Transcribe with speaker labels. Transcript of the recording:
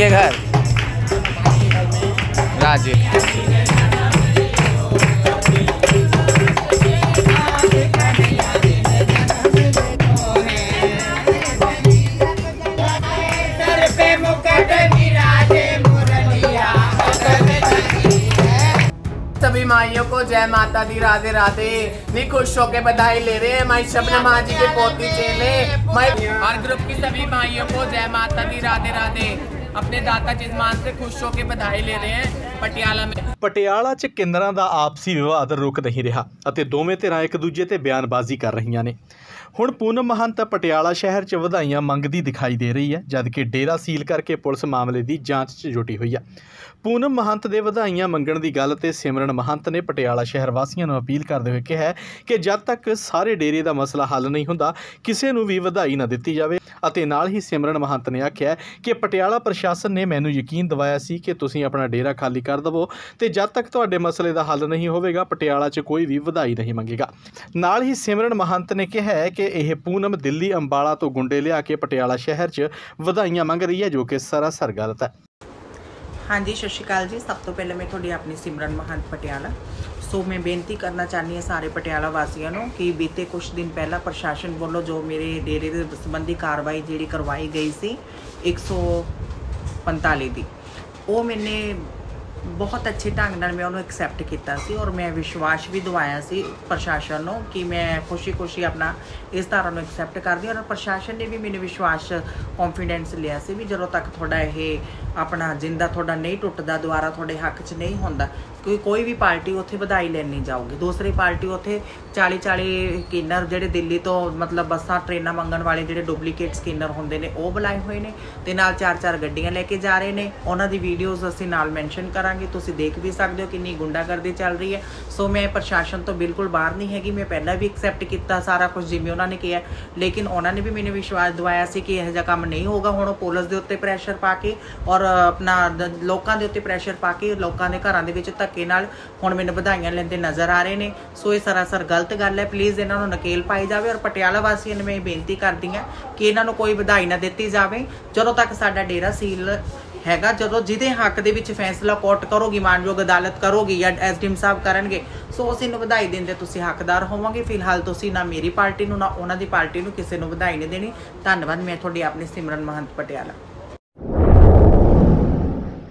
Speaker 1: के घर राजी। सभी माइयों को जय माता दी, राधे राधे। नहीं खुश होके बधाई ले रहे हैं माई शबनम माँ जी के पोती चेले और ग्रुप की सभी माइयों को जय माता दी, राधे राधे। अपने दाता जजमान से खुश होके बधाई ले रहे हैं पटियाला में।
Speaker 2: ਪਟਿਆਲਾ 'ਚ ਕੇਂਦਰਾਂ ਦਾ ਆਪਸੀ ਵਿਵਾਦ ਰੁਕ ਨਹੀਂ ਰਿਹਾ ਅਤੇ ਦੋਵੇਂ ਧਿਰਾਂ ਇੱਕ ਦੂਜੇ ਤੇ ਬਿਆਨਬਾਜ਼ੀ ਕਰ ਰਹੀਆਂ ਨੇ। ਹੁਣ ਪੂਨਮ ਮਹੰਤ ਪਟਿਆਲਾ ਸ਼ਹਿਰ 'ਚ ਵਧਾਈਆਂ ਮੰਗਦੀ ਦਿਖਾਈ ਦੇ ਰਹੀ ਹੈ, ਜਦਕਿ ਡੇਰਾ ਸੀਲ ਕਰਕੇ ਪੁਲਿਸ ਮਾਮਲੇ ਦੀ ਜਾਂਚ 'ਚ ਜੁਟੀ ਹੋਈ ਹੈ। ਪੂਨਮ ਮਹੰਤ ਦੇ ਵਧਾਈਆਂ ਮੰਗਣ ਦੀ ਗੱਲ ਤੇ ਸਿਮਰਨ ਮਹੰਤ ਨੇ ਪਟਿਆਲਾ ਸ਼ਹਿਰ ਵਾਸੀਆਂ ਨੂੰ ਅਪੀਲ ਕਰਦੇ ਹੋਏ ਕਿਹਾ ਕਿ ਜਦ ਤੱਕ ਸਾਰੇ ਡੇਰੇ ਦਾ ਮਸਲਾ ਹੱਲ ਨਹੀਂ ਹੁੰਦਾ ਕਿਸੇ ਨੂੰ ਵੀ ਵਧਾਈ ਨਾ ਦਿੱਤੀ ਜਾਵੇ। ਅਤੇ ਨਾਲ ਹੀ ਸਿਮਰਨ ਮਹੰਤ ਨੇ ਆਖਿਆ ਕਿ ਪਟਿਆਲਾ ਪ੍ਰਸ਼ਾਸਨ ਨੇ ਮੈਨੂੰ ਯਕੀਨ ਦਿਵਾਇਆ ਸੀ ਕਿ ਤੁਸੀਂ ਆਪਣਾ ਡੇਰਾ ਖਾਲੀ ਕਰ ਦੇਵੋ ਤੇ ਜਦ ਤੱਕ ਤੁਹਾਡੇ ਮਸਲੇ ਦਾ ਹੱਲ ਨਹੀਂ ਹੋਵੇਗਾ ਪਟਿਆਲਾ 'ਚ ਕੋਈ ਵੀ ਵਧਾਈ ਨਹੀਂ ਮੰਗੇਗਾ। ਨਾਲ ਹੀ ਸਿਮਰਨ ਮਹੰਤ ਨੇ ਕਿਹਾ ਹੈ ਕਿ ਇਹ ਪੂਨਮ ਦਿੱਲੀ ਅੰਬਾਲਾ ਤੋਂ ਗੁੰਡੇ ਲਿਆ ਕੇ ਪਟਿਆਲਾ ਸ਼ਹਿਰ 'ਚ ਵਧਾਈਆਂ ਮੰਗ ਰਹੀ ਹੈ, ਜੋ ਕਿ ਸਰਾਸਰ ਗਲਤ ਹੈ।
Speaker 3: हाँ जी, सत श्री अकाल जी। सब तो पहले मैं थोड़ी अपनी सिमरन महंत पटियाला सो मैं बेनती करना चाहती हाँ सारे पटियाला वासियों को कि बीते कुछ दिन पहला प्रशासन वालों जो मेरे डेरे के संबंधी कार्रवाई जी करवाई गई सी 145 की, वो मैंने बहुत अच्छे ढंग नाल मैं उन्होंने एक्सैप्ट किया सी और मैं विश्वास भी दवाया सी प्रशासन को कि मैं खुशी खुशी अपना इस धारा को एक्सैप्ट करती और प्रशासन ने भी मैंने विश्वास कॉन्फिडेंस लिया सी भी जो तक थोड़ा ये अपना जिंदा थोड़ा नहीं टुटदा दोबारा थोड़े हक च नहीं होंदा कोई भी पार्टी उत्थे बधाई लैन नहीं जाऊगी। दूसरी पार्टी उत्थे 40 स्कैनर जिहड़े दिल्ली तो मतलब बसां ट्रेनां मंगण वाले जिहड़े डुप्लीकेट स्कैनर होंदे ने वो बुलाए हुए ने ते नाल 4-4 गड्डियां लैके जा रहे ने। उन्हां दी वीडियोज़ असीं नाल मैंशन करांगे, तुसीं देख भी सकदे हो किन्नी गुंडागर्दी चल रही है। सो मैं प्रशासन तो बिल्कुल बाहर नहीं हैगी, मैं पहला भी एक्सैप्ट किया सारा कुछ जिवें उन्होंने किया, लेकिन उन्होंने भी मैंने विश्वास दवाया सी कि इहो जिहा काम नहीं होगा। हुण पुलिस दे उत्ते प्रैशर पा के और अपना लोकां दे उत्ते प्रैशर पा के लोकां दे घरां दे विच धक्के नाल हुण मैनूं ਵਧਾਈਆਂ ਲੈਂਦੇ नज़र आ रहे हैं। सो ये सरासर गलत गल है, प्लीज़ इन्हों नकेल पाई जाए और पटियाला वासियों ने मैं बेनती करती हाँ कि इन्हों कोई ਵਧਾਈ ना दी जाए ਜਦੋਂ तक साडा डेरा सील हैगा। जो जिदे हक दे विच फैसला कोर्ट करोगी, मानयोग अदालत करोगी या SDM साहब करनगे, सो उस नूं ਵਧਾਈ देंदे तुसीं हकदार होवोगे। फिलहाल तुसीं ना मेरी पार्टी नूं ना उन्हां दी पार्टी नूं किसी नूं ਵਧਾਈ नहीं देनी। धन्नवाद। मैं तुहाडी अपनी सिमरन महंत पटियाला।